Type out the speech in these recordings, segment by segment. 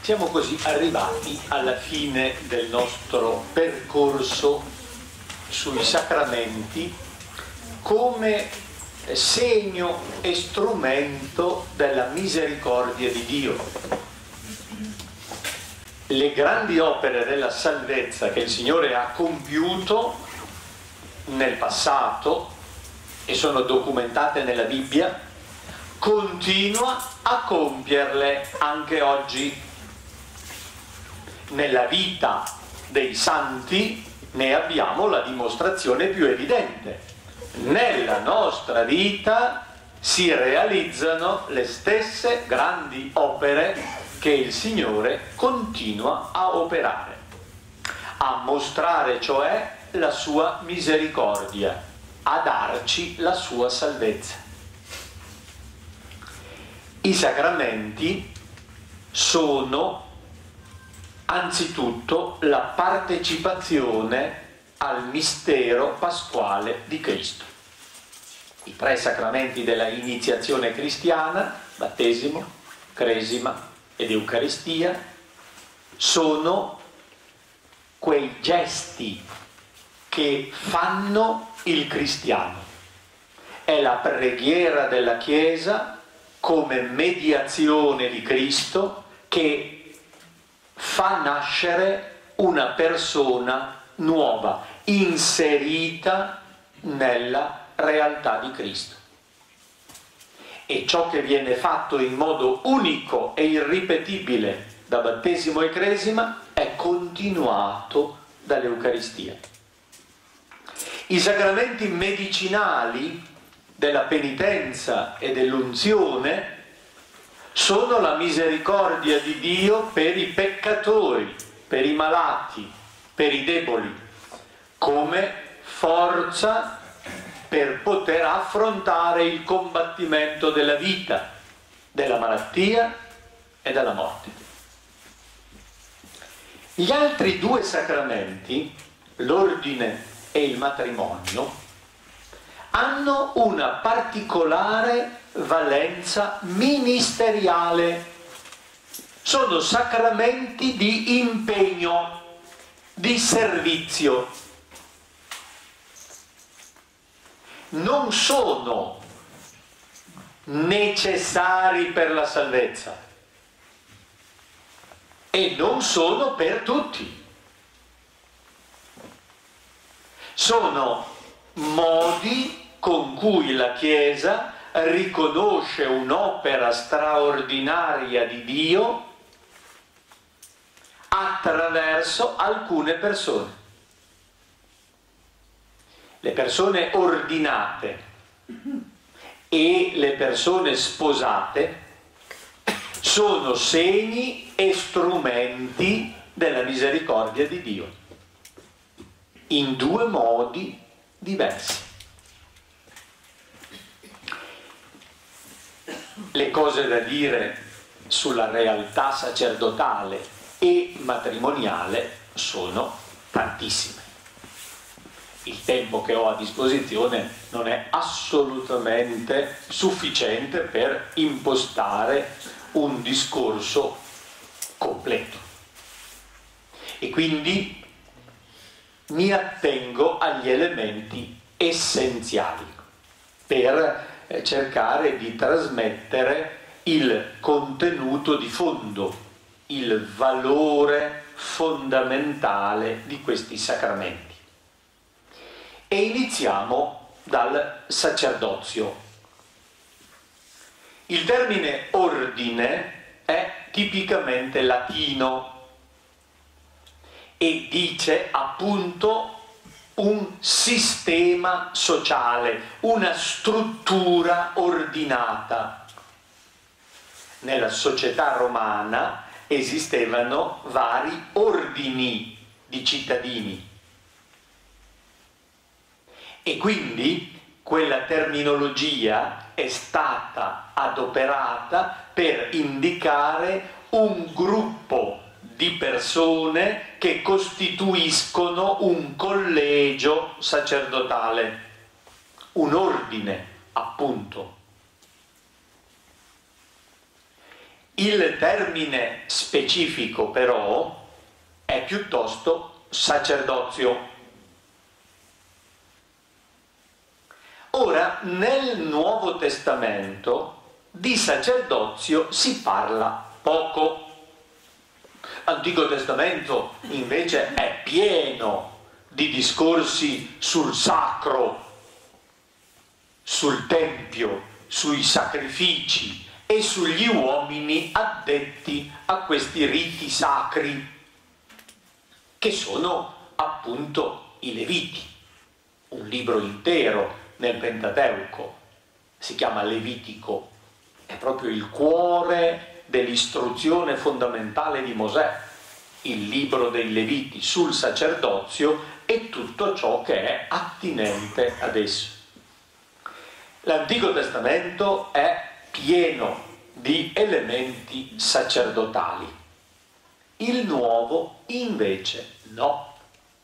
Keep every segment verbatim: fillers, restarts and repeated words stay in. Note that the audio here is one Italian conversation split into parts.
Siamo così arrivati alla fine del nostro percorso sui sacramenti come segno e strumento della misericordia di Dio. Le grandi opere della salvezza che il Signore ha compiuto nel passato e sono documentate nella Bibbia, continua a compierle anche oggi. Nella vita dei santi ne abbiamo la dimostrazione più evidente. Nella nostra vita si realizzano le stesse grandi opere che il Signore continua a operare, a mostrare cioè la sua misericordia, a darci la sua salvezza. I sacramenti sono anzitutto la partecipazione al mistero pasquale di Cristo. I tre sacramenti della iniziazione cristiana, battesimo, cresima ed Eucaristia, sono quei gesti che fanno il cristiano. È la preghiera della Chiesa come mediazione di Cristo che fa nascere una persona nuova, inserita nella realtà di Cristo. E ciò che viene fatto in modo unico e irripetibile da battesimo e cresima è continuato dall'Eucaristia. I sacramenti medicinali della penitenza e dell'unzione sono la misericordia di Dio per i peccatori, per i malati, per i deboli, come forza per poter affrontare il combattimento della vita, della malattia e della morte. Gli altri due sacramenti, l'ordine e il matrimonio, hanno una particolare valenza ministeriale. Sono sacramenti di impegno, di servizio. Non sono necessari per la salvezza e non sono per tutti. Sono modi con cui la Chiesa riconosce un'opera straordinaria di Dio attraverso alcune persone. Le persone ordinate e le persone sposate sono segni e strumenti della misericordia di Dio, in due modi diversi. Le cose da dire sulla realtà sacerdotale e matrimoniale sono tantissime. Il tempo che ho a disposizione non è assolutamente sufficiente per impostare un discorso completo. E quindi mi attengo agli elementi essenziali per cercare di trasmettere il contenuto di fondo, il valore fondamentale di questi sacramenti. E iniziamo dal sacerdozio. Il termine ordine è tipicamente latino e dice appunto un sistema sociale, una struttura ordinata. Nella società romana esistevano vari ordini di cittadini e quindi quella terminologia è stata adoperata per indicare un gruppo di persone che costituiscono un collegio sacerdotale, un ordine, appunto. Il termine specifico però è piuttosto sacerdozio. Ora, nel Nuovo Testamento di sacerdozio si parla poco. L'Antico Testamento invece è pieno di discorsi sul sacro, sul tempio, sui sacrifici e sugli uomini addetti a questi riti sacri, che sono appunto i Leviti. Un libro intero nel Pentateuco si chiama Levitico, è proprio il cuore dell'istruzione fondamentale di Mosè, il libro dei Leviti sul sacerdozio e tutto ciò che è attinente ad esso. L'Antico Testamento è pieno di elementi sacerdotali, il Nuovo invece no.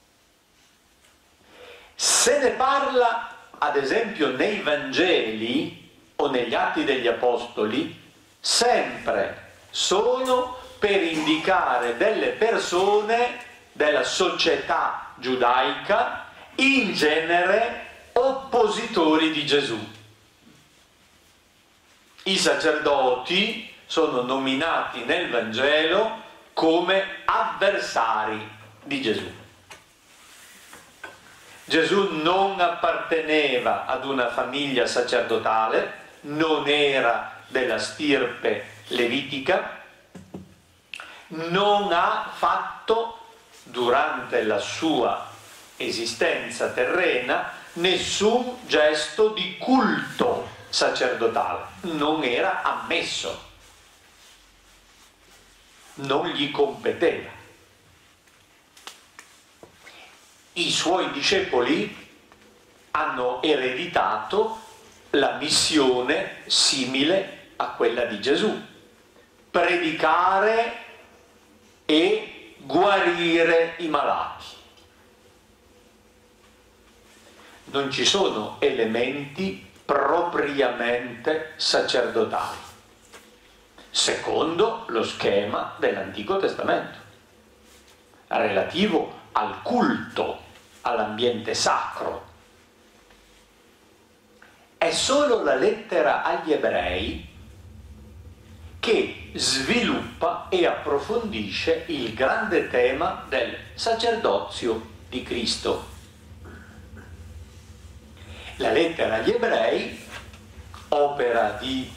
Se ne parla ad esempio nei Vangeli o negli Atti degli Apostoli sempre solo per indicare delle persone della società giudaica, in genere oppositori di Gesù. I sacerdoti sono nominati nel Vangelo come avversari di Gesù. Gesù non apparteneva ad una famiglia sacerdotale, non era della stirpe levitica, non ha fatto durante la sua esistenza terrena nessun gesto di culto sacerdotale, non era ammesso, non gli competeva. I suoi discepoli hanno ereditato la missione simile a quella di Gesù: predicare e guarire i malati. Non ci sono elementi propriamente sacerdotali, secondo lo schema dell'Antico Testamento, relativo al culto, all'ambiente sacro. È solo la lettera agli Ebrei che sviluppa e approfondisce il grande tema del sacerdozio di Cristo. La lettera agli Ebrei, opera di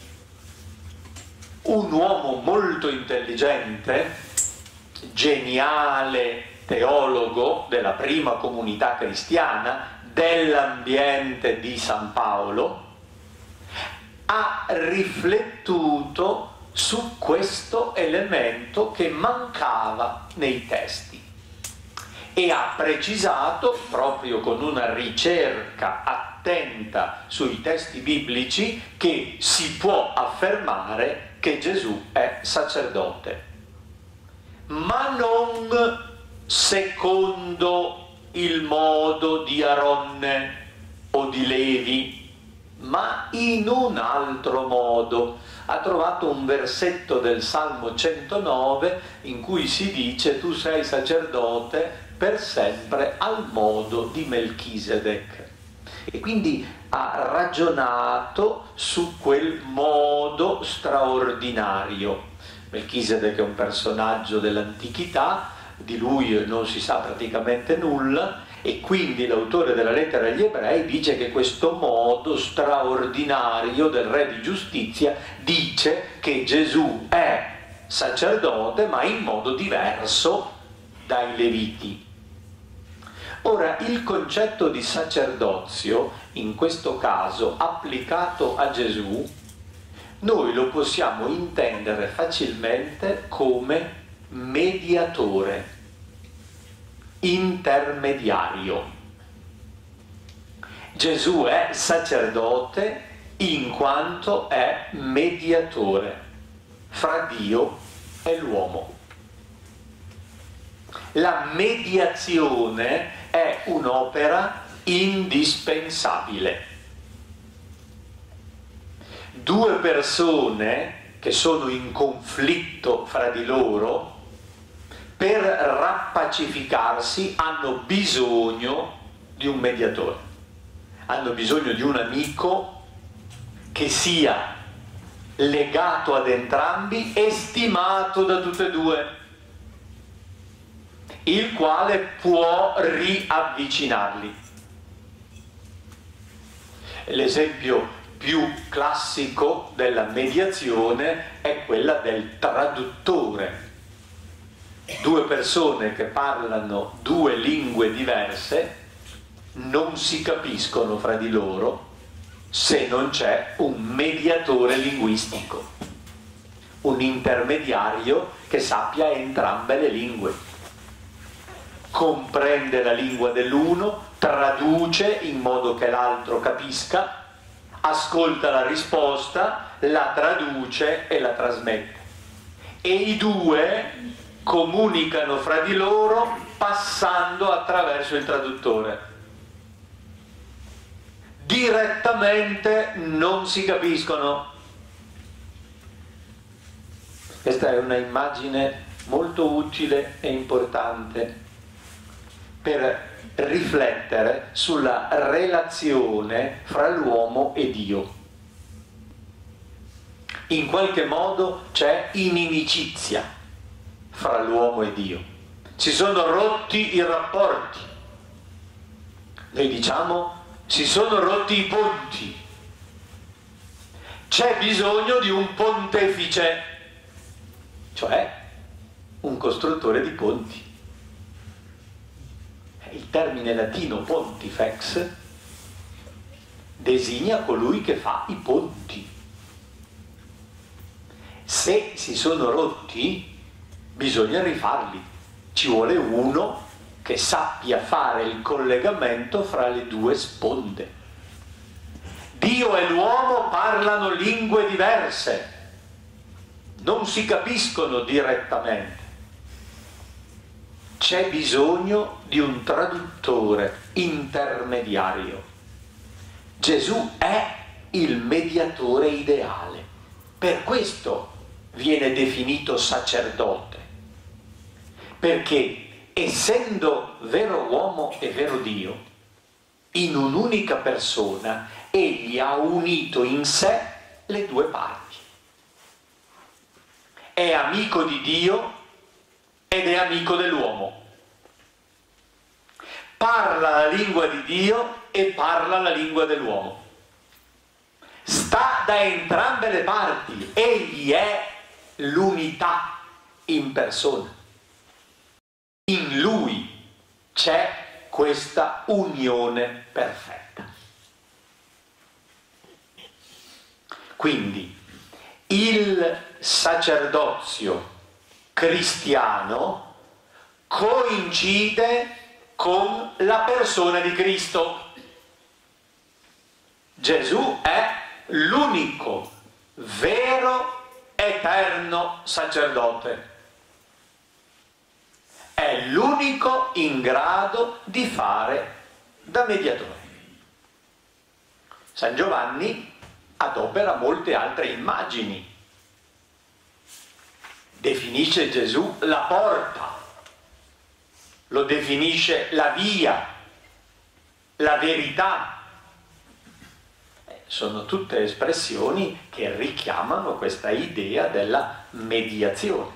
un uomo molto intelligente, geniale teologo della prima comunità cristiana, dell'ambiente di San Paolo, ha riflettuto su questo elemento che mancava nei testi e ha precisato, proprio con una ricerca attenta sui testi biblici, che si può affermare che Gesù è sacerdote, ma non secondo il modo di Aronne o di Levi, ma in un altro modo. Ha trovato un versetto del Salmo centonove in cui si dice: tu sei sacerdote per sempre al modo di Melchisedec. E quindi ha ragionato su quel modo straordinario. Melchisedec è un personaggio dell'antichità, di lui non si sa praticamente nulla, e quindi l'autore della lettera agli Ebrei dice che questo modo straordinario del re di giustizia dice che Gesù è sacerdote, ma in modo diverso dai Leviti. Ora, il concetto di sacerdozio, in questo caso applicato a Gesù, noi lo possiamo intendere facilmente come mediatore, intermediario. Gesù è sacerdote in quanto è mediatore fra Dio e l'uomo. La mediazione è un'opera indispensabile. Due persone che sono in conflitto fra di loro, per rappacificarsi hanno bisogno di un mediatore, hanno bisogno di un amico che sia legato ad entrambi e stimato da tutte e due, il quale può riavvicinarli. L'esempio più classico della mediazione è quella del traduttore. Due persone che parlano due lingue diverse non si capiscono fra di loro se non c'è un mediatore linguistico, un intermediario che sappia entrambe le lingue, comprende la lingua dell'uno, traduce in modo che l'altro capisca, ascolta la risposta, la traduce e la trasmette. E i due comunicano fra di loro passando attraverso il traduttore. Direttamente non si capiscono. Questa è una immagine molto utile e importante per riflettere sulla relazione fra l'uomo e Dio. In qualche modo c'è inimicizia fra l'uomo e Dio. Si sono rotti i rapporti. Noi diciamo si sono rotti i ponti. C'è bisogno di un pontefice, cioè un costruttore di ponti. Il termine latino pontifex designa colui che fa i ponti. Se si sono rotti, bisogna rifarli. Ci vuole uno che sappia fare il collegamento fra le due sponde. Dio e l'uomo parlano lingue diverse, non si capiscono direttamente. C'è bisogno di un traduttore intermediario. Gesù è il mediatore ideale. Per questo viene definito sacerdote. Perché essendo vero uomo e vero Dio, in un'unica persona, egli ha unito in sé le due parti. È amico di Dio ed è amico dell'uomo. Parla la lingua di Dio e parla la lingua dell'uomo. Sta da entrambe le parti, egli è l'unità in persona. In lui c'è questa unione perfetta. Quindi il sacerdozio cristiano coincide con la persona di Cristo. Gesù è l'unico vero eterno sacerdote. È l'unico in grado di fare da mediatore. San Giovanni adopera molte altre immagini. Definisce Gesù la porta, lo definisce la via, la verità. Sono tutte espressioni che richiamano questa idea della mediazione.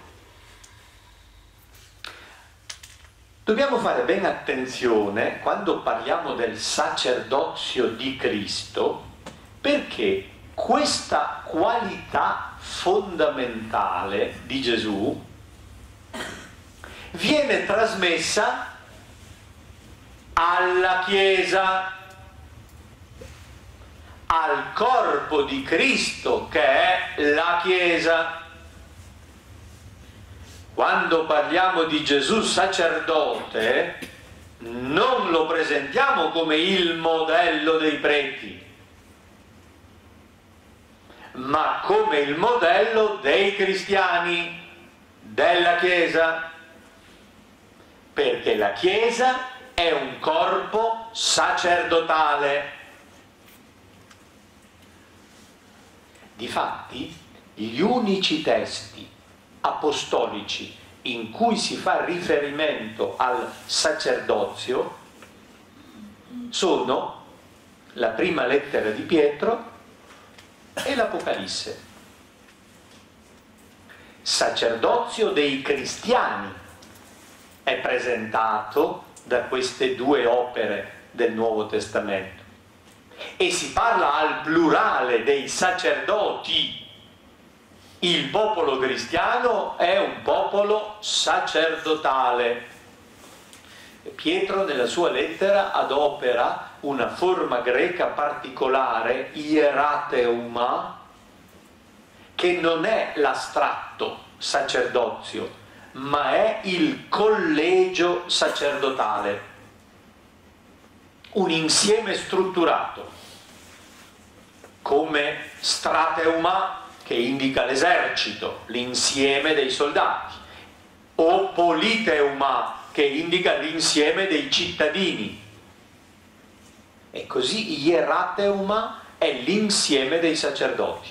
Dobbiamo fare ben attenzione quando parliamo del sacerdozio di Cristo, perché questa qualità fondamentale di Gesù viene trasmessa alla Chiesa, al corpo di Cristo che è la Chiesa. Quando parliamo di Gesù sacerdote, non lo presentiamo come il modello dei preti, ma come il modello dei cristiani, della Chiesa, perché la Chiesa è un corpo sacerdotale. Difatti, gli unici testi apostolici in cui si fa riferimento al sacerdozio sono la prima lettera di Pietro e l'Apocalisse. Sacerdozio dei cristiani è presentato da queste due opere del Nuovo Testamento e si parla al plurale dei sacerdoti. Il popolo cristiano è un popolo sacerdotale. Pietro nella sua lettera adopera una forma greca particolare, ierateuma, che non è l'astratto sacerdozio, ma è il collegio sacerdotale, un insieme strutturato, come strateuma, che indica l'esercito, l'insieme dei soldati, o politeuma, che indica l'insieme dei cittadini. E così ierateuma è l'insieme dei sacerdoti.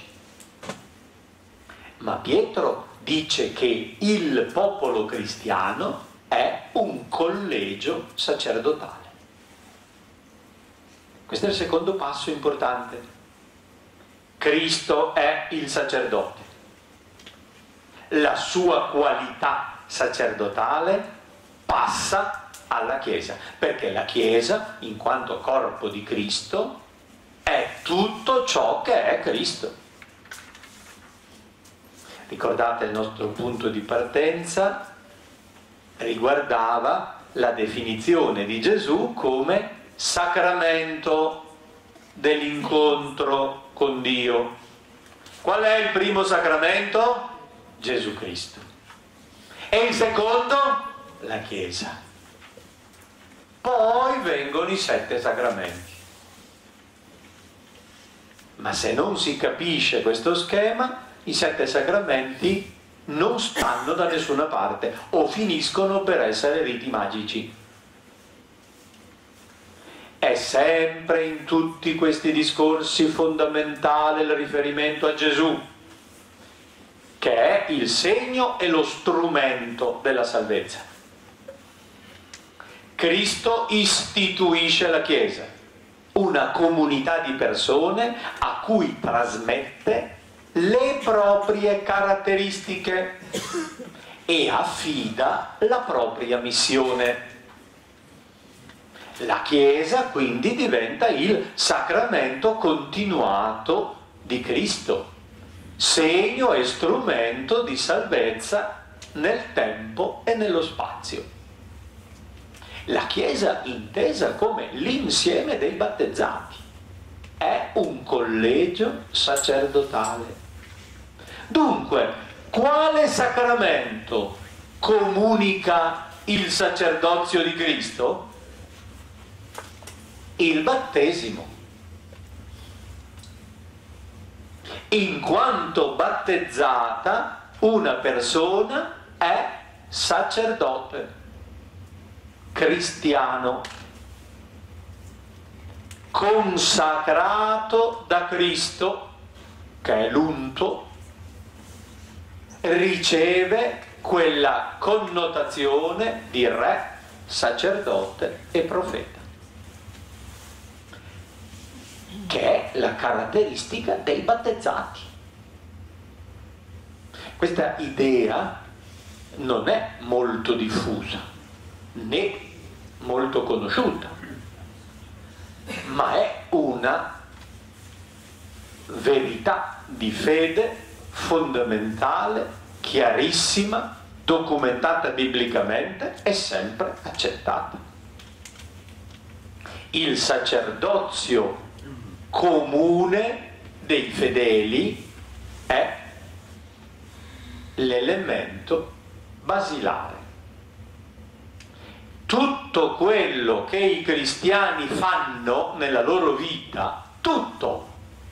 Ma Pietro dice che il popolo cristiano è un collegio sacerdotale. Questo è il secondo passo importante. Cristo è il sacerdote. La sua qualità sacerdotale passa alla Chiesa, perché la Chiesa, in quanto corpo di Cristo, è tutto ciò che è Cristo. Ricordate, il nostro punto di partenza riguardava la definizione di Gesù come sacramento dell'incontro con Dio. Qual è il primo sacramento? Gesù Cristo. E il secondo? La Chiesa. Poi vengono i sette sacramenti. Ma se non si capisce questo schema, i sette sacramenti non stanno da nessuna parte o finiscono per essere riti magici. È sempre in tutti questi discorsi fondamentale il riferimento a Gesù, che è il segno e lo strumento della salvezza. Cristo istituisce la Chiesa, una comunità di persone a cui trasmette le proprie caratteristiche e affida la propria missione. La Chiesa quindi diventa il sacramento continuato di Cristo, segno e strumento di salvezza nel tempo e nello spazio. La Chiesa intesa come l'insieme dei battezzati è un collegio sacerdotale. Dunque, quale sacramento comunica il sacerdozio di Cristo? Il battesimo. In quanto battezzata, una persona è sacerdote, cristiano, consacrato da Cristo, che è l'unto, riceve quella connotazione di re, sacerdote e profeta, che è la caratteristica dei battezzati. Questa idea non è molto diffusa né molto conosciuta, ma è una verità di fede fondamentale, chiarissima, documentata biblicamente e sempre accettata. Il sacerdozio comune dei fedeli è l'elemento basilare. Tutto quello che i cristiani fanno nella loro vita, tutto,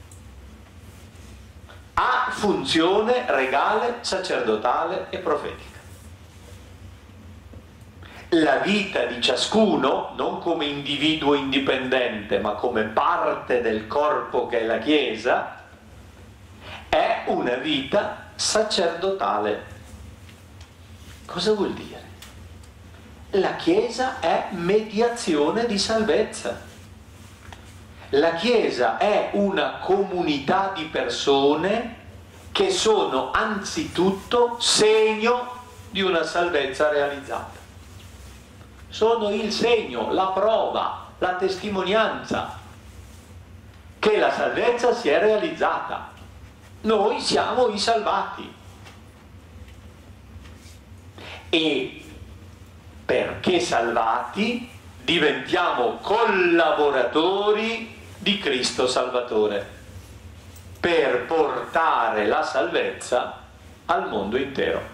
ha funzione regale, sacerdotale e profetica. La vita di ciascuno, non come individuo indipendente, ma come parte del corpo che è la Chiesa, è è una vita sacerdotale. Cosa vuol dire? La Chiesa è mediazione di salvezza. La Chiesa è una comunità di persone che sono anzitutto segno di una salvezza realizzata. Sono il segno, la prova, la testimonianza che la salvezza si è realizzata. Noi siamo i salvati. E perché salvati diventiamo collaboratori di Cristo Salvatore per portare la salvezza al mondo intero.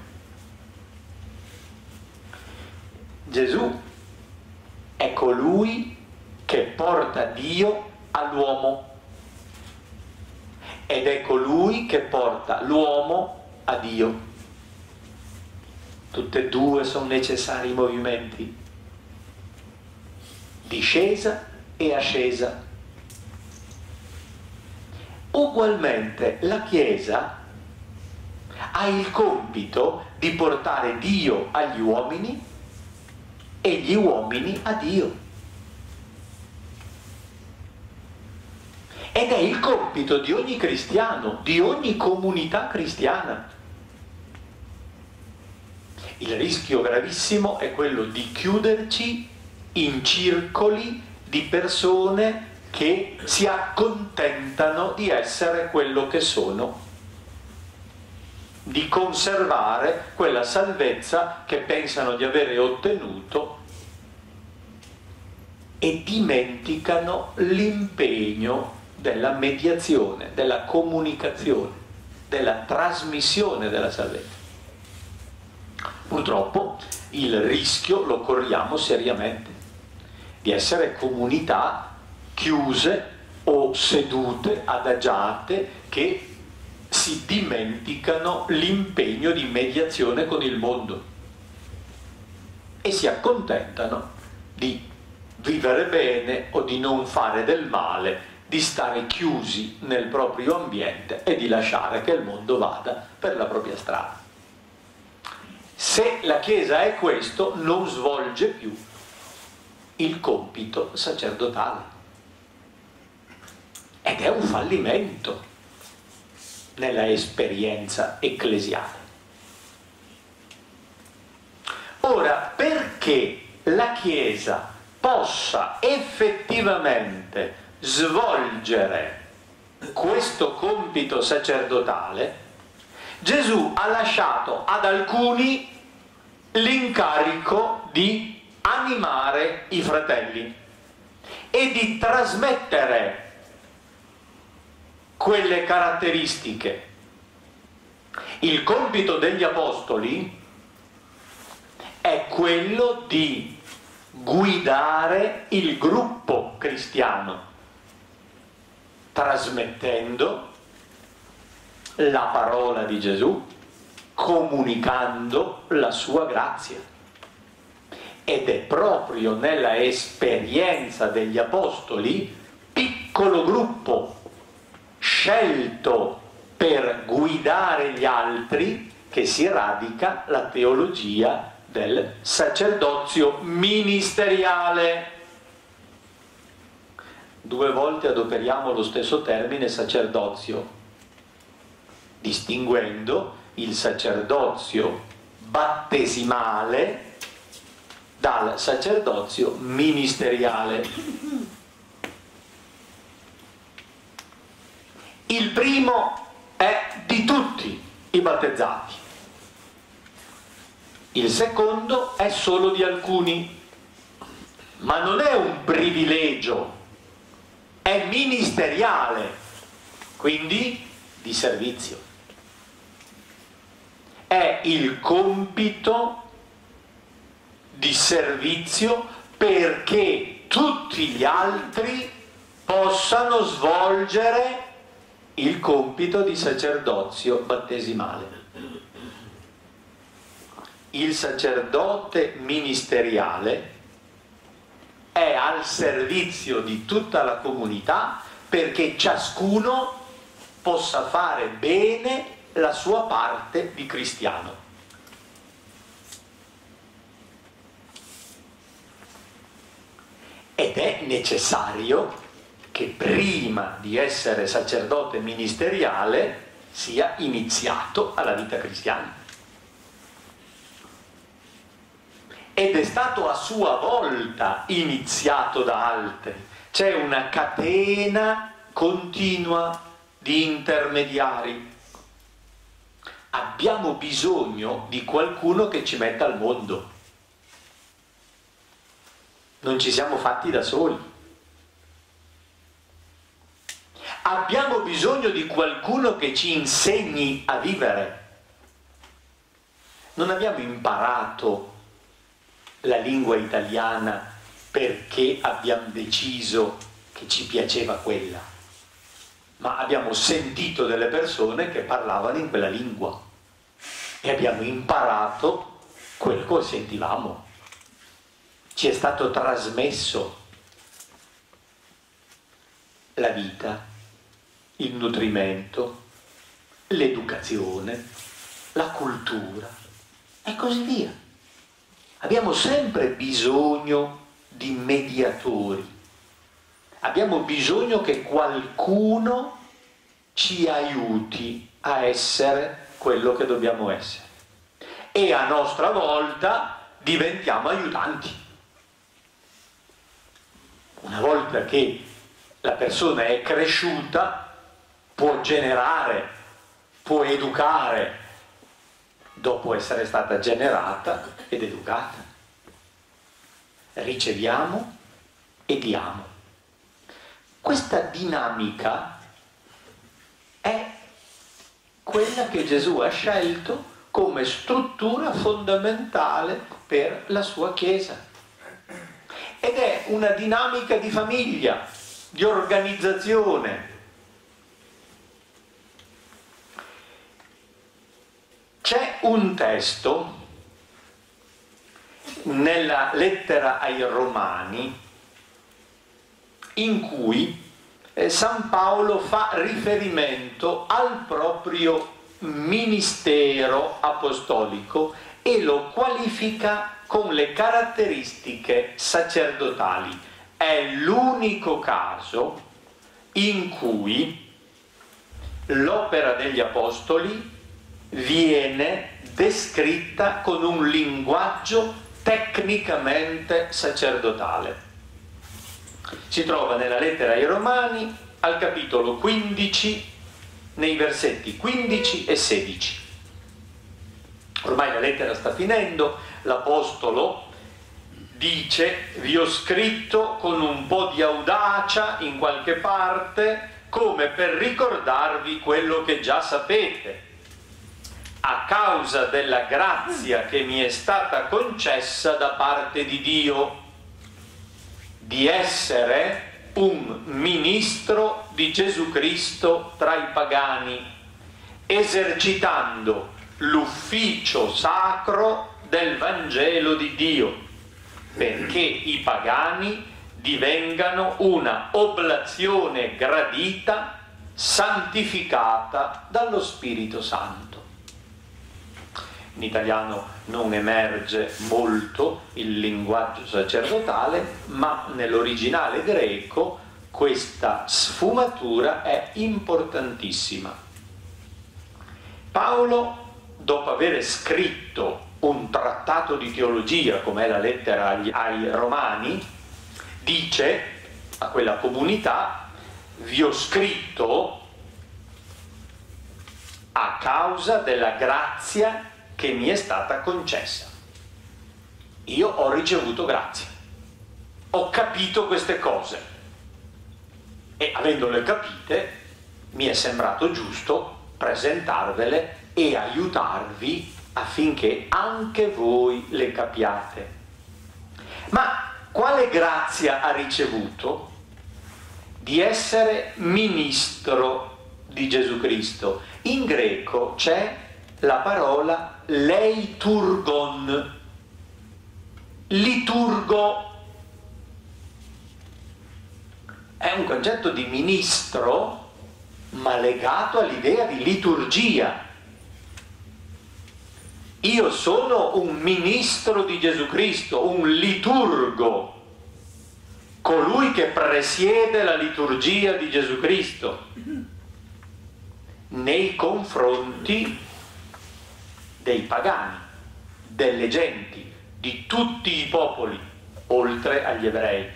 Gesù è colui che porta Dio all'uomo ed è colui che porta l'uomo a Dio. Tutte e due sono necessari i movimenti, discesa e ascesa. Ugualmente la Chiesa ha il compito di portare Dio agli uomini e gli uomini a Dio. Ed è il compito di ogni cristiano, di ogni comunità cristiana. Il rischio gravissimo è quello di chiuderci in circoli di persone che si accontentano di essere quello che sono, di conservare quella salvezza che pensano di avere ottenuto e dimenticano l'impegno della mediazione, della comunicazione, della trasmissione della salvezza. Purtroppo il rischio lo corriamo seriamente di essere comunità chiuse o sedute, adagiate, che si dimenticano l'impegno di mediazione con il mondo e si accontentano di vivere bene o di non fare del male, di stare chiusi nel proprio ambiente e di lasciare che il mondo vada per la propria strada. Se la Chiesa è questo, non svolge più il compito sacerdotale. Ed è un fallimento nella esperienza ecclesiale. Ora, perché la Chiesa possa effettivamente svolgere questo compito sacerdotale, Gesù ha lasciato ad alcuni l'incarico di animare i fratelli e di trasmettere quelle caratteristiche. Il compito degli apostoli è quello di guidare il gruppo cristiano, trasmettendo la parola di Gesù, comunicando la sua grazia. Ed è proprio nella esperienza degli apostoli, piccolo gruppo scelto per guidare gli altri, che si radica la teologia del sacerdozio ministeriale. Due volte adoperiamo lo stesso termine sacerdozio, distinguendo il sacerdozio battesimale dal sacerdozio ministeriale. Il primo è di tutti i battezzati, il secondo è solo di alcuni, ma non è un privilegio, è ministeriale, quindi di servizio. È il compito di servizio perché tutti gli altri possano svolgere il compito di sacerdozio battesimale. Il sacerdote ministeriale è al servizio di tutta la comunità perché ciascuno possa fare bene la sua parte di cristiano. Ed è necessario che prima di essere sacerdote ministeriale sia iniziato alla vita cristiana. Ed è stato a sua volta iniziato da altri. C'è una catena continua di intermediari. Abbiamo bisogno di qualcuno che ci metta al mondo. Non ci siamo fatti da soli. Abbiamo bisogno di qualcuno che ci insegni a vivere. Non abbiamo imparato la lingua italiana perché abbiamo deciso che ci piaceva quella, ma abbiamo sentito delle persone che parlavano in quella lingua e abbiamo imparato quel che sentivamo. Ci è stato trasmesso la vita, il nutrimento, l'educazione, la cultura e così via. Abbiamo sempre bisogno di mediatori. Abbiamo bisogno che qualcuno ci aiuti a essere quello che dobbiamo essere. E a nostra volta diventiamo aiutanti. Una volta che la persona è cresciuta, può generare, può educare, dopo essere stata generata ed educata. Riceviamo e diamo. Questa dinamica è quella che Gesù ha scelto come struttura fondamentale per la sua Chiesa. Ed è una dinamica di famiglia, di organizzazione. C'è un testo nella lettera ai Romani in cui eh, San Paolo fa riferimento al proprio ministero apostolico e lo qualifica con le caratteristiche sacerdotali. È l'unico caso in cui l'opera degli apostoli viene descritta con un linguaggio tecnicamente sacerdotale. Si trova nella lettera ai Romani al capitolo quindici, nei versetti quindici e sedici. Ormai la lettera sta finendo, l'apostolo dice: vi ho scritto con un po' di audacia in qualche parte, come per ricordarvi quello che già sapete, a causa della grazia che mi è stata concessa da parte di Dio, di essere un ministro di Gesù Cristo tra i pagani, esercitando l'ufficio sacro del Vangelo di Dio, perché i pagani divengano una oblazione gradita, santificata dallo Spirito Santo. In italiano non emerge molto il linguaggio sacerdotale, ma nell'originale greco questa sfumatura è importantissima. Paolo, dopo aver scritto un trattato di teologia, come è la lettera agli, ai Romani, dice a quella comunità: vi ho scritto a causa della grazia che mi è stata concessa. Io ho ricevuto grazia, ho capito queste cose e avendole capite mi è sembrato giusto presentarvele e aiutarvi affinché anche voi le capiate. Ma quale grazia ha ricevuto? Di essere ministro di Gesù Cristo. In greco c'è la parola leiturgon, liturgo. È un concetto di ministro ma legato all'idea di liturgia. Io sono un ministro di Gesù Cristo, un liturgo, colui che presiede la liturgia di Gesù Cristo nei confronti dei pagani, delle genti, di tutti i popoli, oltre agli ebrei,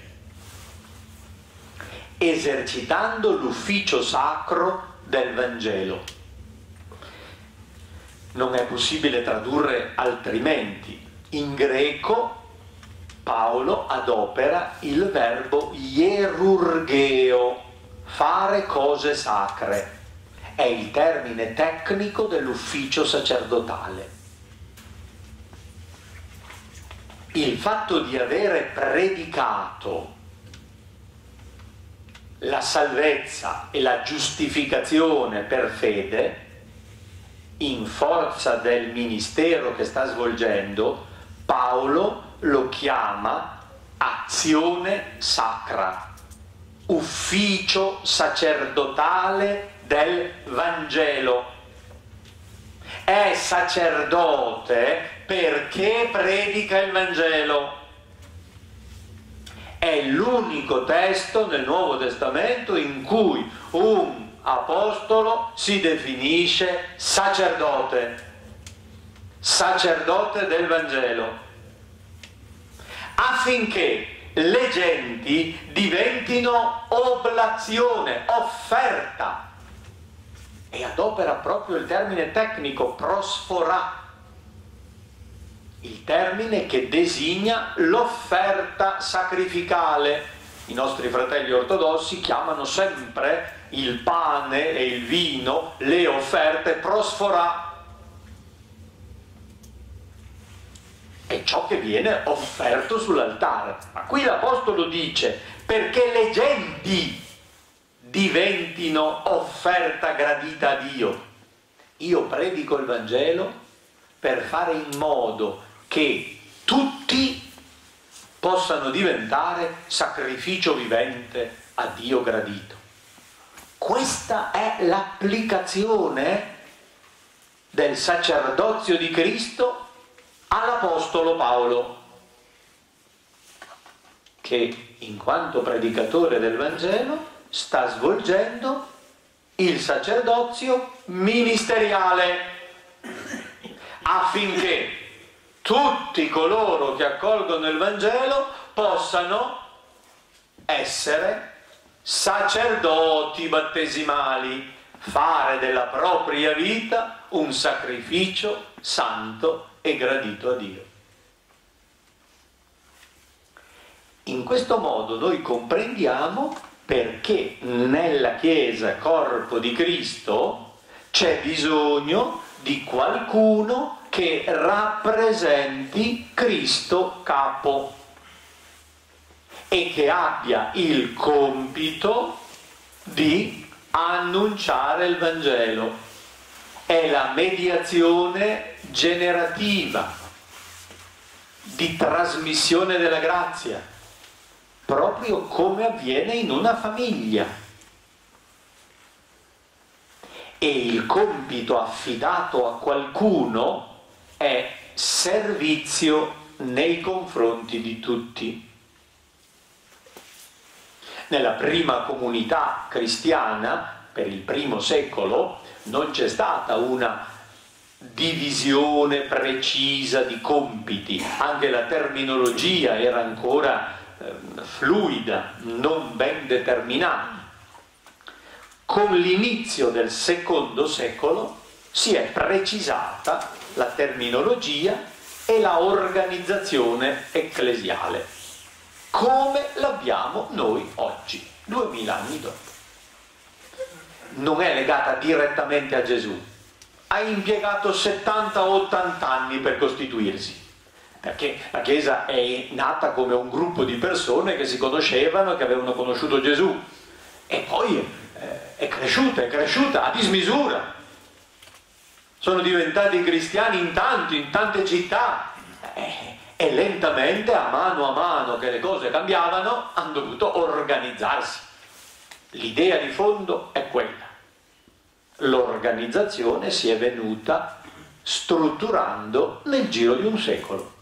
esercitando l'ufficio sacro del Vangelo. Non è possibile tradurre altrimenti. In greco Paolo adopera il verbo hierurgeo, fare cose sacre. È il termine tecnico dell'ufficio sacerdotale. Il fatto di avere predicato la salvezza e la giustificazione per fede, in forza del ministero che sta svolgendo, Paolo lo chiama azione sacra, ufficio sacerdotale del Vangelo. È sacerdote perché predica il Vangelo. È l'unico testo nel Nuovo Testamento in cui un apostolo si definisce sacerdote, sacerdote del Vangelo, affinché le genti diventino oblazione, offerta, e adopera proprio il termine tecnico prosforà, il termine che designa l'offerta sacrificale. I nostri fratelli ortodossi chiamano sempre il pane e il vino le offerte prosforà. È ciò che viene offerto sull'altare. Ma qui l'Apostolo dice perché le genti diventino offerta gradita a Dio. Io predico il Vangelo per fare in modo che tutti possano diventare sacrificio vivente a Dio gradito. Questa è l'applicazione del sacerdozio di Cristo all'Apostolo Paolo, che in quanto predicatore del Vangelo sta svolgendo il sacerdozio ministeriale, affinché tutti coloro che accolgono il Vangelo possano essere sacerdoti battesimali, fare della propria vita un sacrificio santo e gradito a Dio. In questo modo noi comprendiamo perché nella Chiesa, corpo di Cristo, c'è bisogno di qualcuno che rappresenti Cristo capo e che abbia il compito di annunciare il Vangelo. È la mediazione generativa di trasmissione della grazia, proprio come avviene in una famiglia. E il compito affidato a qualcuno è servizio nei confronti di tutti. Nella prima comunità cristiana, per il primo secolo, non c'è stata una divisione precisa di compiti, anche la terminologia era ancora eh, fluida, non ben determinata. Con l'inizio del secondo secolo si è precisata la terminologia e la organizzazione ecclesiale, come l'abbiamo noi oggi, duemila anni dopo. Non è legata direttamente a Gesù, ha impiegato settanta ottanta anni per costituirsi, perché la Chiesa è nata come un gruppo di persone che si conoscevano, che avevano conosciuto Gesù, e poi eh, è cresciuta, è cresciuta a dismisura. Sono diventati cristiani in tanti, in tante città, eh, e lentamente, a mano a mano che le cose cambiavano, hanno dovuto organizzarsi. L'idea di fondo è quella: l'organizzazione si è venuta strutturando nel giro di un secolo.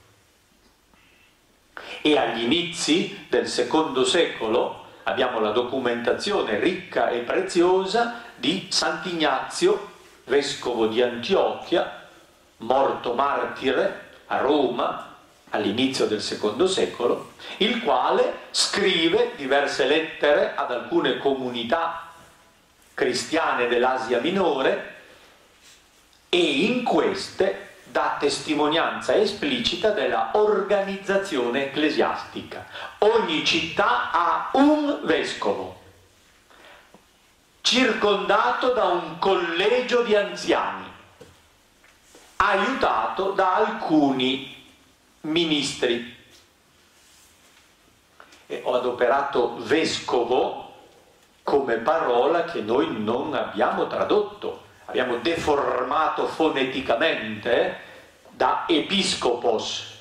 E agli inizi del secondo secolo abbiamo la documentazione ricca e preziosa di Sant'Ignazio, vescovo di Antiochia, morto martire a Roma all'inizio del secondo secolo, il quale scrive diverse lettere ad alcune comunità cristiane dell'Asia Minore e in queste dà testimonianza esplicita della organizzazione ecclesiastica. Ogni città ha un vescovo, circondato da un collegio di anziani, aiutato da alcuni ministri. E ho adoperato vescovo come parola che noi non abbiamo tradotto, abbiamo deformato foneticamente da episcopos,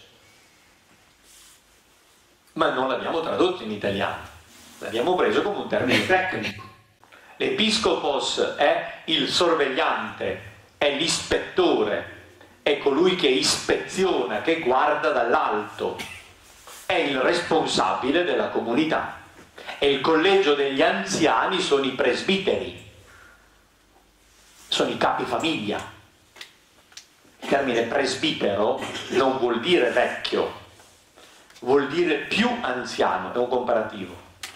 ma non l'abbiamo tradotto in italiano, l'abbiamo preso come un termine tecnico. L'episcopos è il sorvegliante, è l'ispettore, è colui che ispeziona, che guarda dall'alto, è il responsabile della comunità. E il collegio degli anziani sono i presbiteri, sono i capifamiglia. Il termine presbitero non vuol dire vecchio, vuol dire più anziano, è un comparativo.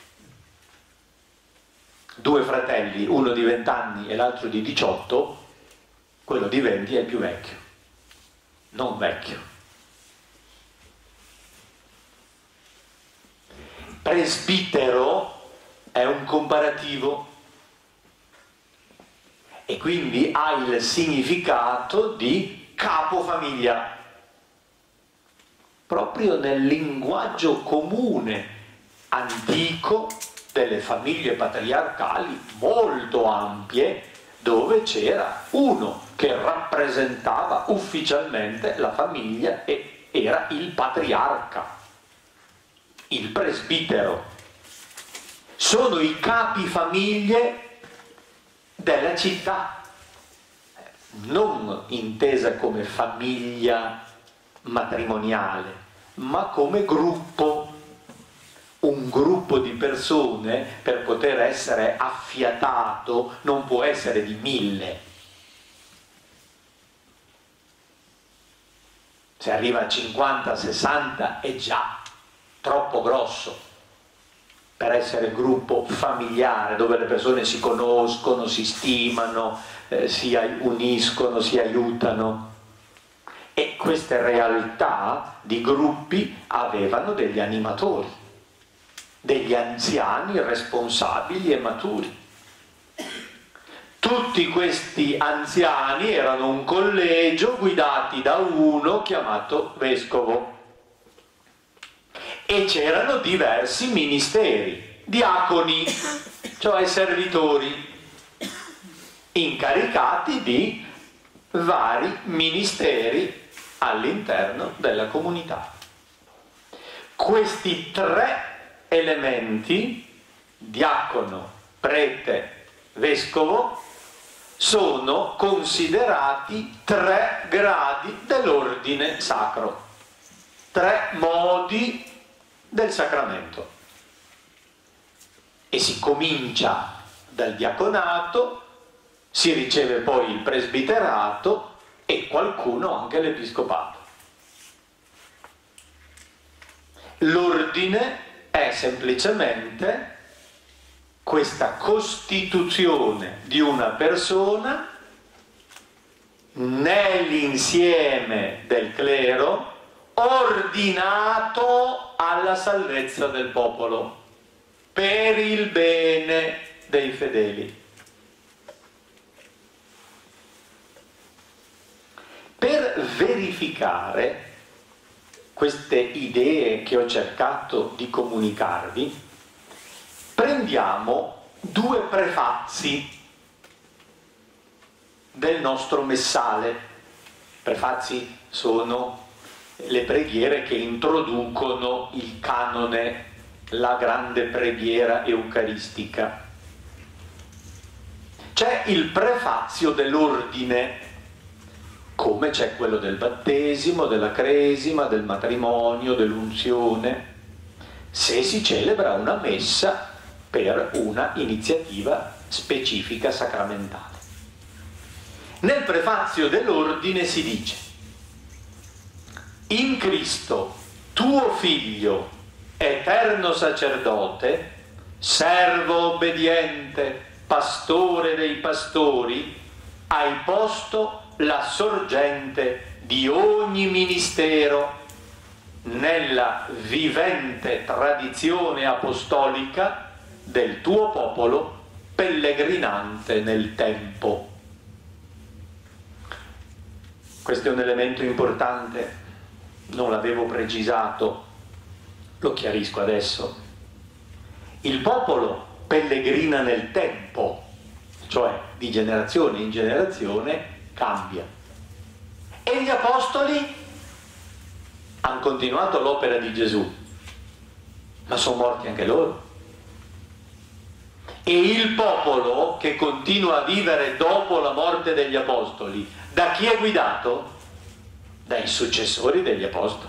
Due fratelli, uno di venti anni e l'altro di diciotto, quello di venti è il più vecchio, non vecchio. Presbitero è un comparativo e quindi ha il significato di capofamiglia, proprio nel linguaggio comune antico delle famiglie patriarcali molto ampie, dove c'era uno che rappresentava ufficialmente la famiglia e era il patriarca, il presbitero. Sono i capifamiglie della città, non intesa come famiglia matrimoniale, ma come gruppo. Un gruppo di persone, per poter essere affiatato, non può essere di mille. Se arriva a cinquanta sessanta è già troppo grosso per essere gruppo familiare, dove le persone si conoscono, si stimano, eh, si uniscono, si aiutano. E queste realtà di gruppi avevano degli animatori, degli anziani responsabili e maturi. Tutti questi anziani erano un collegio guidati da uno chiamato vescovo e c'erano diversi ministeri, diaconi, cioè servitori, incaricati di vari ministeri all'interno della comunità. Questi tre elementi, diacono, prete, vescovo, sono considerati tre gradi dell'ordine sacro, tre modi del sacramento. E si comincia dal diaconato, si riceve poi il presbiterato e qualcuno anche l'episcopato. L'ordine è semplicemente questa costituzione di una persona nell'insieme del clero ordinato alla salvezza del popolo per il bene dei fedeli. Per verificare queste idee che ho cercato di comunicarvi, prendiamo due prefazi del nostro messale. Prefazi sono le preghiere che introducono il canone, la grande preghiera eucaristica. C'è il prefazio dell'ordine, come c'è quello del battesimo, della cresima, del matrimonio, dell'unzione, se si celebra una messa per una iniziativa specifica sacramentale. Nel prefazio dell'ordine si dice: in Cristo, tuo Figlio, eterno sacerdote, servo obbediente, pastore dei pastori, hai posto la sorgente di ogni ministero nella vivente tradizione apostolica del tuo popolo pellegrinante nel tempo. Questo è un elemento importante, non l'avevo precisato, lo chiarisco adesso. Il popolo pellegrina nel tempo, cioè di generazione in generazione cambia. E gli apostoli hanno continuato l'opera di Gesù, ma sono morti anche loro. E il popolo che continua a vivere dopo la morte degli apostoli, da chi è guidato? Dai successori degli apostoli.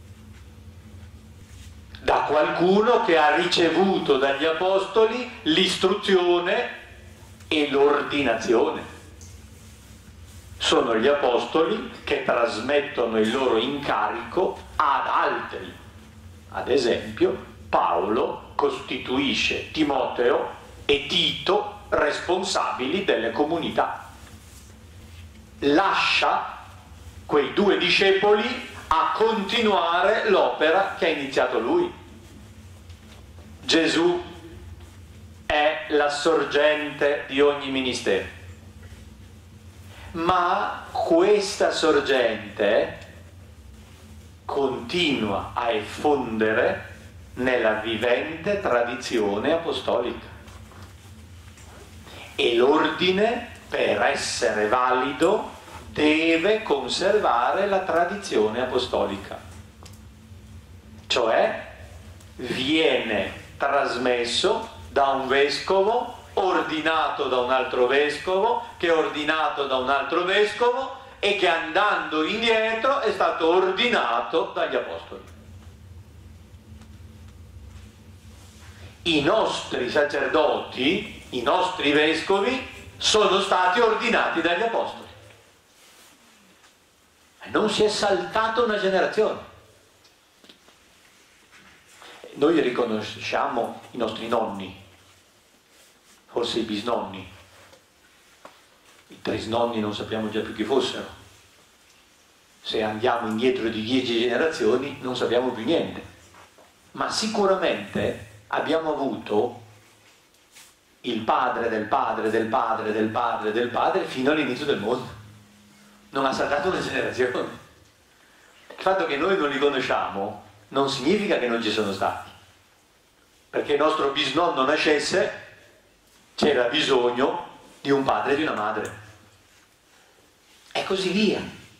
Da qualcuno che ha ricevuto dagli apostoli l'istruzione e l'ordinazione. Sono gli apostoli che trasmettono il loro incarico ad altri. Ad esempio, Paolo costituisce Timoteo e Tito responsabili delle comunità. Lascia quei due discepoli a continuare l'opera che ha iniziato lui. Gesù è la sorgente di ogni ministero, ma questa sorgente continua a effondere nella vivente tradizione apostolica, e l'ordine, per essere valido, deve conservare la tradizione apostolica, cioè viene trasmesso da un vescovo, ordinato da un altro vescovo, che è ordinato da un altro vescovo e che andando indietro è stato ordinato dagli apostoli. I nostri sacerdoti, i nostri vescovi sono stati ordinati dagli apostoli. Non si è saltata una generazione. Noi riconosciamo i nostri nonni, forse i bisnonni, i trisnonni non sappiamo già più chi fossero. Se andiamo indietro di dieci generazioni non sappiamo più niente, ma sicuramente abbiamo avuto il padre del padre del padre del padre del padre fino all'inizio del mondo. Non ha saltato una generazione. Il fatto che noi non li conosciamo non significa che non ci sono stati, perché il nostro bisnonno nascesse, c'era bisogno di un padre e di una madre, e così via.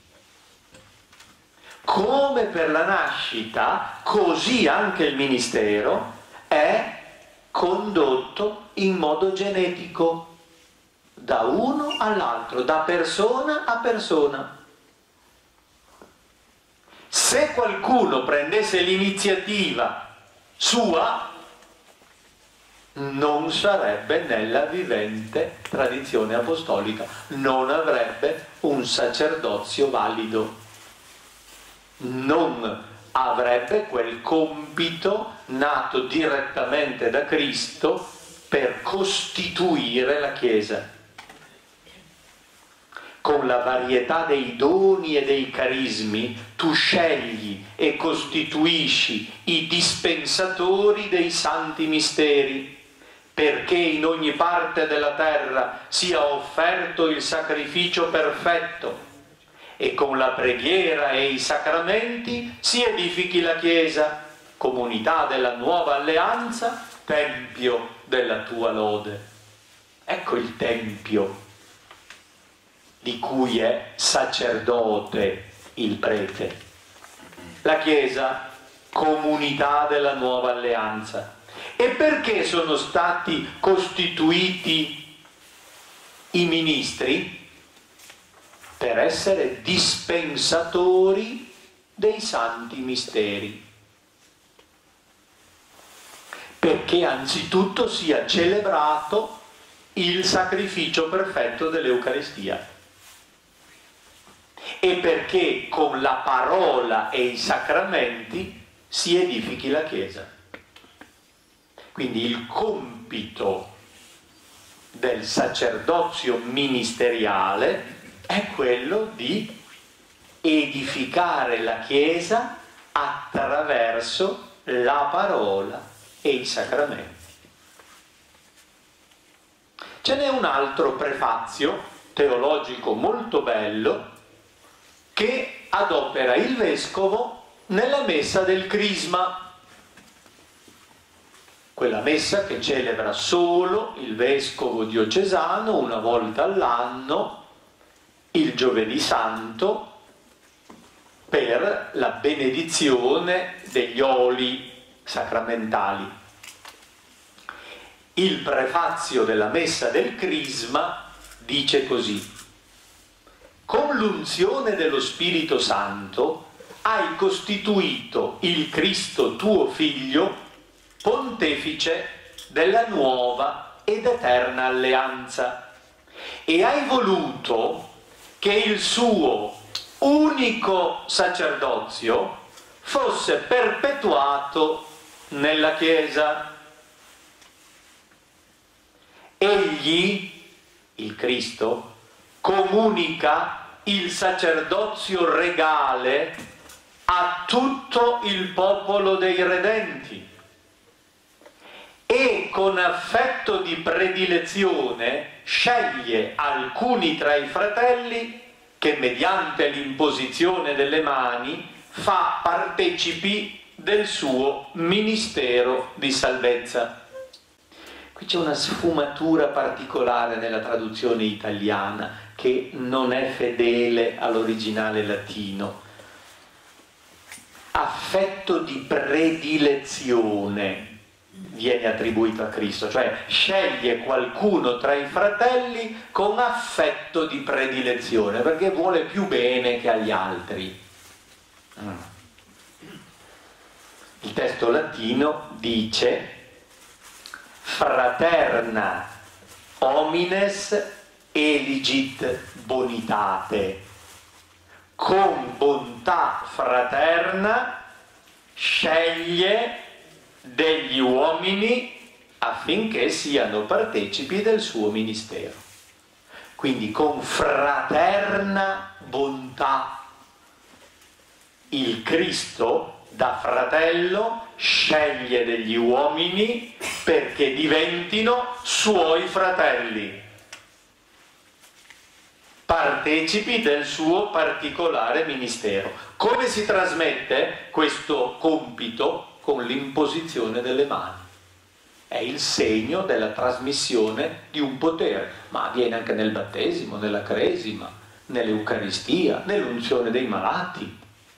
Come per la nascita, così anche il ministero è condotto in modo genetico, da uno all'altro, da persona a persona. Se qualcuno prendesse l'iniziativa sua, non sarebbe nella vivente tradizione apostolica, non avrebbe un sacerdozio valido, non avrebbe quel compito nato direttamente da Cristo per costituire la Chiesa. Con la varietà dei doni e dei carismi, tu scegli e costituisci i dispensatori dei santi misteri, perché in ogni parte della terra sia offerto il sacrificio perfetto, e con la preghiera e i sacramenti si edifichi la Chiesa, comunità della nuova alleanza, tempio della tua lode. Ecco il tempio di cui è sacerdote il prete. La Chiesa, comunità della nuova alleanza. E perché sono stati costituiti i ministri per essere dispensatori dei santi misteri, perché anzitutto sia celebrato il sacrificio perfetto dell'Eucaristia e perché con la parola e i sacramenti si edifichi la Chiesa. Quindi il compito del sacerdozio ministeriale è quello di edificare la Chiesa attraverso la parola e i sacramenti. Ce n'è un altro prefazio teologico molto bello che adopera il vescovo nella messa del Crisma, quella messa che celebra solo il vescovo diocesano una volta all'anno, il giovedì santo, per la benedizione degli oli sacramentali. Il prefazio della messa del Crisma dice così: con l'unzione dello Spirito Santo hai costituito il Cristo tuo Figlio pontefice della nuova ed eterna alleanza e hai voluto che il suo unico sacerdozio fosse perpetuato nella Chiesa. Egli, il Cristo, comunica il sacerdozio regale a tutto il popolo dei redenti e con affetto di predilezione sceglie alcuni tra i fratelli che mediante l'imposizione delle mani fa partecipi del suo ministero di salvezza. Qui c'è una sfumatura particolare nella traduzione italiana che non è fedele all'originale latino. Affetto di predilezione viene attribuito a Cristo, cioè sceglie qualcuno tra i fratelli con affetto di predilezione perché vuole più bene che agli altri. Il testo latino dice fraterna homines eligit bonitate, con bontà fraterna sceglie degli uomini affinché siano partecipi del suo ministero. Quindi con fraterna bontà il Cristo da fratello sceglie degli uomini perché diventino suoi fratelli, partecipi del suo particolare ministero. Come si trasmette questo compito? Con l'imposizione delle mani. È il segno della trasmissione di un potere, ma avviene anche nel battesimo, nella cresima, nell'Eucaristia, nell'unzione dei malati.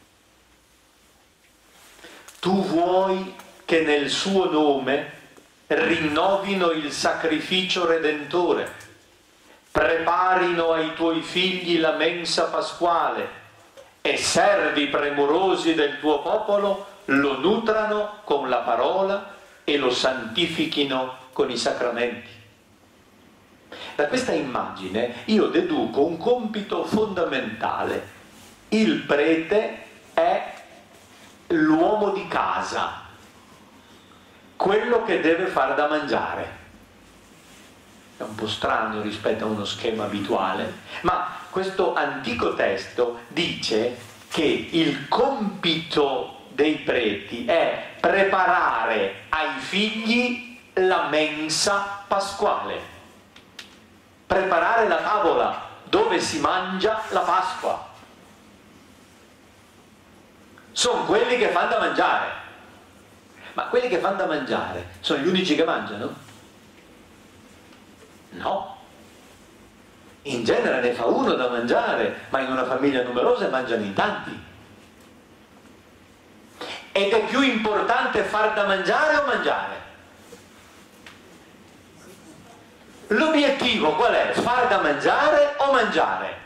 Tu vuoi che nel suo nome rinnovino il sacrificio redentore, preparino ai tuoi figli la mensa pasquale e servi premurosi del tuo popolo lo nutrano con la parola e lo santifichino con i sacramenti. Da questa immagine io deduco un compito fondamentale. Il prete è l'uomo di casa, quello che deve far da mangiare. È un po' strano rispetto a uno schema abituale, ma questo antico testo dice che il compito dei preti è preparare ai figli la mensa pasquale, preparare la tavola dove si mangia la Pasqua. Sono quelli che fanno da mangiare, ma quelli che fanno da mangiare sono gli unici che mangiano? No, in genere ne fa uno da mangiare, ma in una famiglia numerosa mangiano in tanti. Ed è più importante far da mangiare o mangiare? L'obiettivo qual è? Far da mangiare o mangiare?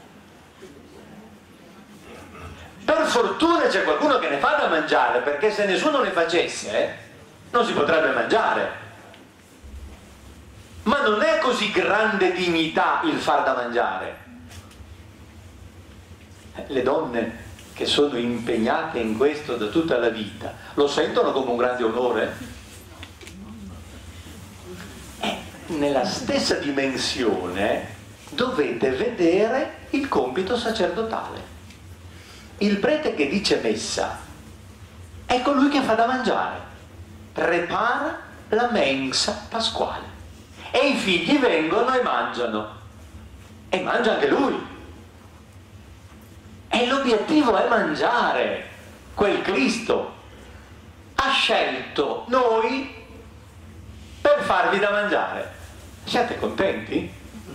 Per fortuna c'è qualcuno che ne fa da mangiare, perché se nessuno ne facesse non si potrebbe mangiare. Ma non è così grande dignità il far da mangiare. Le donne che sono impegnate in questo da tutta la vita lo sentono come un grande onore? E nella stessa dimensione dovete vedere il compito sacerdotale. Il prete che dice messa è colui che fa da mangiare, prepara la mensa pasquale e i figli vengono e mangiano, e mangia anche lui, e l'obiettivo è mangiare quel Cristo. Ha scelto noi per farvi da mangiare. Siete contenti?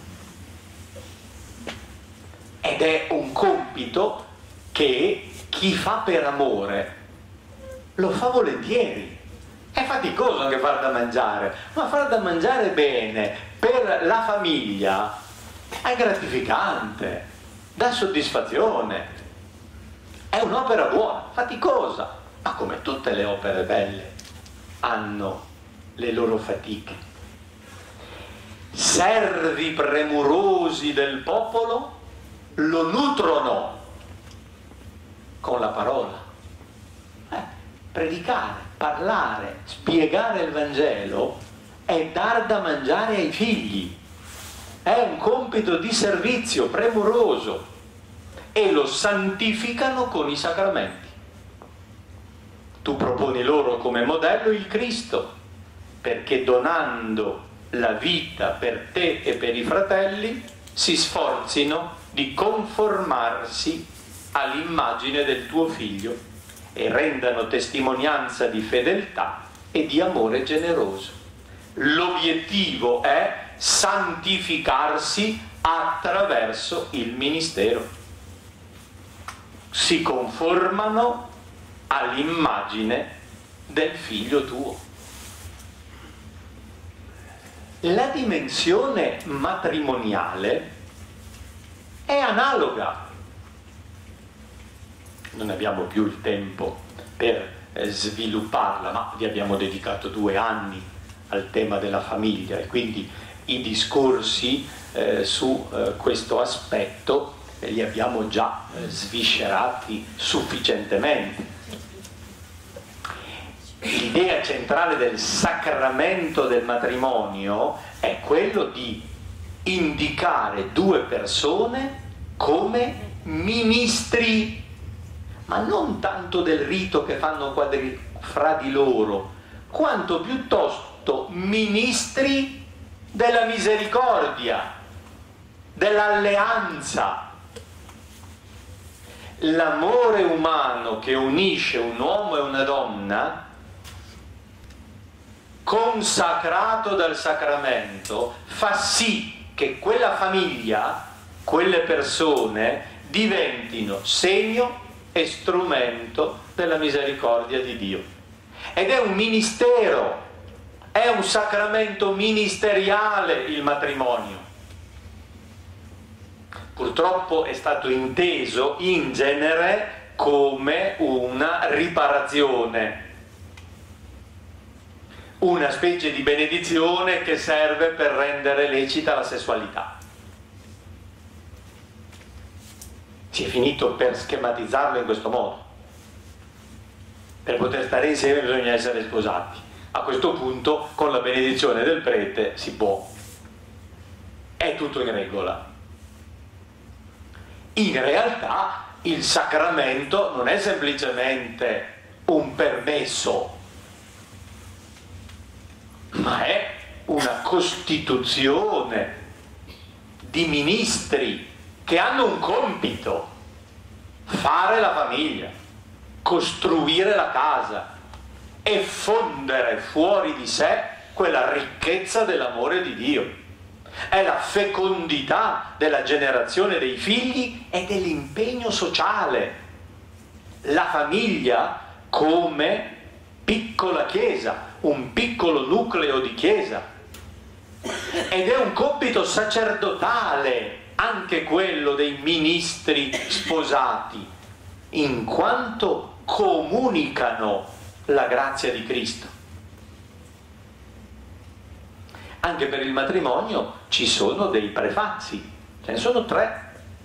Ed è un compito che chi fa per amore lo fa volentieri. È faticoso anche far da mangiare, ma far da mangiare bene per la famiglia è gratificante, dà soddisfazione, è un'opera buona, faticosa, ma come tutte le opere belle hanno le loro fatiche. Servi premurosi del popolo lo nutrono con la parola. Eh, predicare, parlare, spiegare il Vangelo è dar da mangiare ai figli, è un compito di servizio premuroso, e lo santificano con i sacramenti. Tu proponi loro come modello il Cristo, perché donando la vita per te e per i fratelli si sforzino di conformarsi all'immagine del tuo figlio e rendano testimonianza di fedeltà e di amore generoso. L'obiettivo è santificarsi attraverso il ministero. Si conformano all'immagine del figlio tuo. La dimensione matrimoniale è analoga. Non abbiamo più il tempo per eh, svilupparla, ma vi abbiamo dedicato due anni al tema della famiglia e quindi i discorsi eh, su eh, questo aspetto eh, li abbiamo già eh, sviscerati sufficientemente. L'idea centrale del sacramento del matrimonio è quello di indicare due persone come ministri, ma non tanto del rito che fanno quadri, fra di loro, quanto piuttosto ministri della misericordia, dell'alleanza. L'amore umano che unisce un uomo e una donna, consacrato dal sacramento, fa sì che quella famiglia, quelle persone diventino segno e strumento della misericordia di Dio. Ed è un ministero, è un sacramento ministeriale il matrimonio. Purtroppo è stato inteso in genere come una riparazione, una specie di benedizione che serve per rendere lecita la sessualità. Si è finito per schematizzarlo in questo modo. Per poter stare insieme bisogna essere sposati. A questo punto, con la benedizione del prete, si può. È tutto in regola. In realtà il sacramento non è semplicemente un permesso, ma è una costituzione di ministri che hanno un compito: fare la famiglia, costruire la casa e fondere fuori di sé quella ricchezza dell'amore di Dio. È la fecondità della generazione dei figli e dell'impegno sociale. La famiglia come piccola chiesa, un piccolo nucleo di chiesa, Ed è un compito sacerdotale anche quello dei ministri sposati, in quanto comunicano la grazia di Cristo. Anche per il matrimonio ci sono dei prefazi, ce ne sono tre.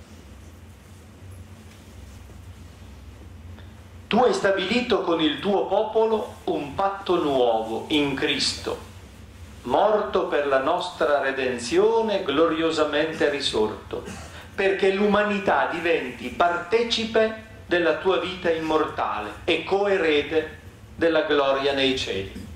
Tu hai stabilito con il tuo popolo un patto nuovo in Cristo, morto per la nostra redenzione, gloriosamente risorto, perché l'umanità diventi partecipe della tua vita immortale e coerede della gloria nei cieli.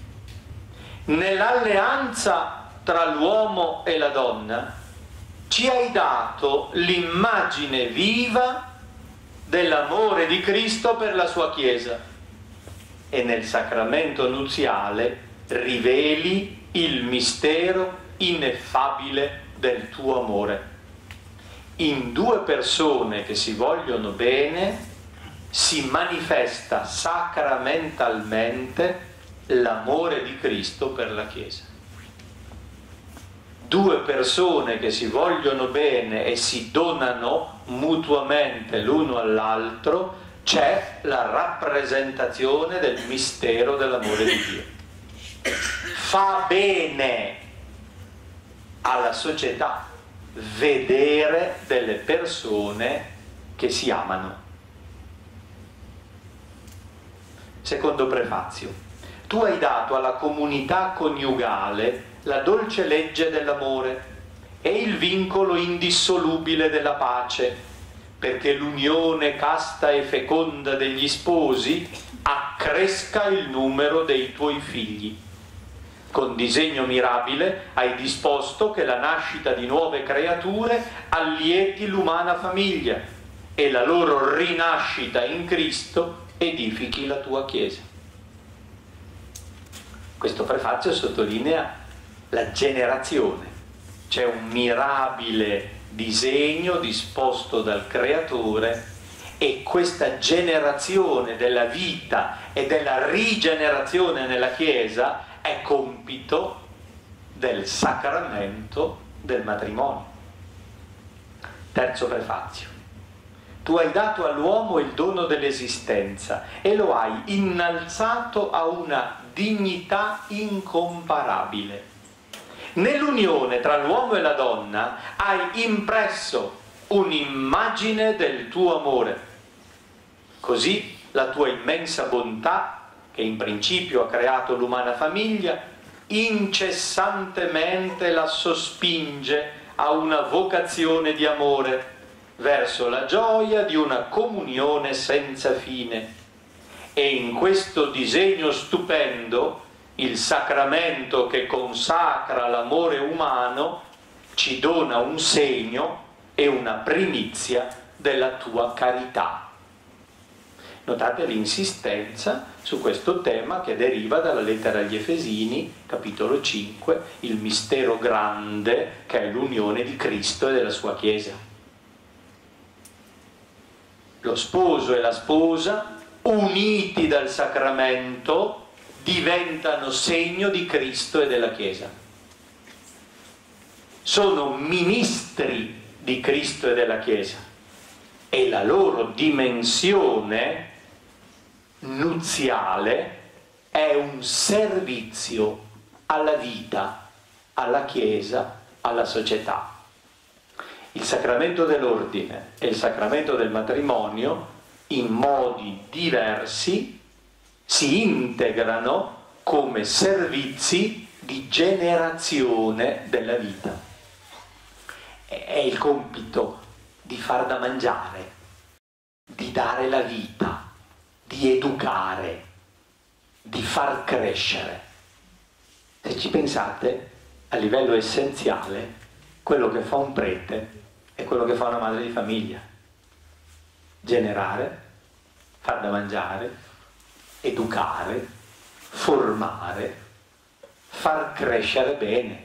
Nell'alleanza tra l'uomo e la donna ci hai dato l'immagine viva dell'amore di Cristo per la sua Chiesa, e nel sacramento nuziale riveli il mistero ineffabile del tuo amore. In due persone che si vogliono bene si manifesta sacramentalmente l'amore di Cristo per la Chiesa. Due persone che si vogliono bene e si donano mutuamente l'uno all'altro, c'è la rappresentazione del mistero dell'amore di Dio. Fa bene alla società vedere delle persone che si amano. Secondo prefazio: tu hai dato alla comunità coniugale la dolce legge dell'amore e il vincolo indissolubile della pace, perché l'unione casta e feconda degli sposi accresca il numero dei tuoi figli. Con disegno mirabile hai disposto che la nascita di nuove creature allieti l'umana famiglia e la loro rinascita in Cristo edifichi la tua Chiesa. Questo prefazio sottolinea la generazione. C'è un mirabile disegno disposto dal Creatore e questa generazione della vita e della rigenerazione nella Chiesa è compito del sacramento del matrimonio. Terzo prefazio: tu hai dato all'uomo il dono dell'esistenza e lo hai innalzato a una dignità incomparabile. Nell'unione tra l'uomo e la donna hai impresso un'immagine del tuo amore. Così la tua immensa bontà, che in principio ha creato l'umana famiglia, incessantemente la sospinge a una vocazione di amore verso la gioia di una comunione senza fine. E in questo disegno stupendo, il sacramento che consacra l'amore umano ci dona un segno e una primizia della tua carità. Notate l'insistenza su questo tema che deriva dalla lettera agli Efesini, capitolo cinque, il mistero grande che è l'unione di Cristo e della sua Chiesa. Lo sposo e la sposa, uniti dal sacramento, diventano segno di Cristo e della Chiesa. Sono ministri di Cristo e della Chiesa e la loro dimensione nuziale è un servizio alla vita, alla Chiesa, alla società. Il sacramento dell'ordine e il sacramento del matrimonio, in modi diversi, si integrano come servizi di generazione della vita. È il compito di far da mangiare, di dare la vita, di educare, di far crescere. Se ci pensate, a livello essenziale, quello che fa un prete è quello che fa una madre di famiglia: generare, far da mangiare, educare, formare, far crescere bene.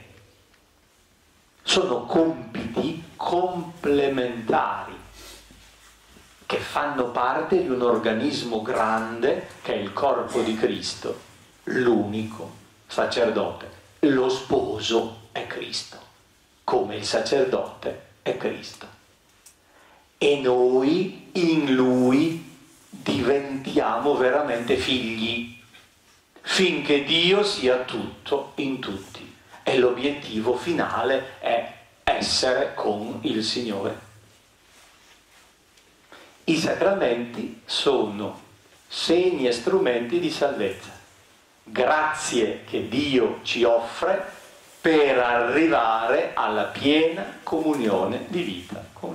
Sono compiti complementari che fanno parte di un organismo grande che è il corpo di Cristo, l'unico sacerdote, lo sposo. è Cristo, come il sacerdote è Cristo. E noi in Lui diventiamo veramente figli, finché Dio sia tutto in tutti. E l'obiettivo finale è essere con il Signore. I sacramenti sono segni e strumenti di salvezza, grazie che Dio ci offre per arrivare alla piena comunione di vita con